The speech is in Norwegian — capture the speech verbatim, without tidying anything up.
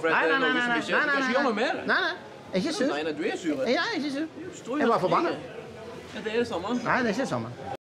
Nei, nei, nei, nei, nei, nei, nei, Hva gjør vi med det? nei, nei, jeg er ikke sur. Nei, nei, du er sur. Jeg er ikke sur. Strø Jeg er bare helt forbannet. frie. Ja, det er det samme. Nei, det er ikke det samme.